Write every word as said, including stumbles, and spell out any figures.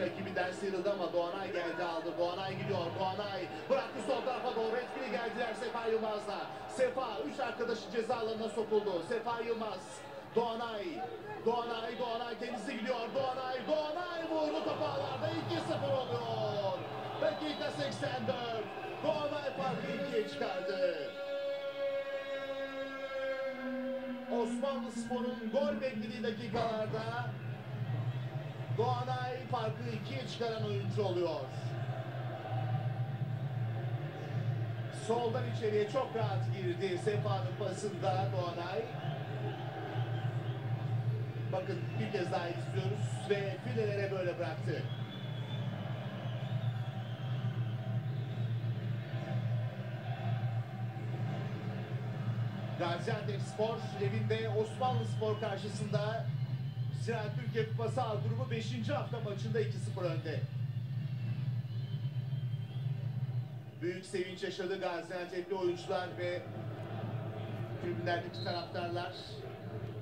rakibinden sıyrıldı ama Doğanay geldi aldı. Doğanay gidiyor. Doğanay bıraktı sol tarafa doğru. Etkili geldiler Sefa Yılmaz'la. Sefa üç arkadaşı ceza alanına sokuldu. Sefa Yılmaz. Doğanay. Doğanay. Doğanay kendisi gidiyor. Doğanay. Doğanay vurdu topu ağlarda. iki sıfır oluyor. Dakika seksen dört. Doğanay farkı ikiye çıkardı. Osmanlıspor'un gol beklediği dakikalarda Doğanay farkı ikiye çıkaran oyuncu oluyor. Soldan içeriye çok rahat girdi Sefa'nın pasında Doğanay. Bakın bir kez daha istiyoruz ve filelere böyle bıraktı. Gaziantepspor evinde Osmanlıspor karşısında Ziraat Türkiye Kupası A grubu beşinci hafta maçında iki sıfır önde. Büyük sevinç yaşadı Gaziantep'li oyuncular ve tribünlerdeki taraftarlar.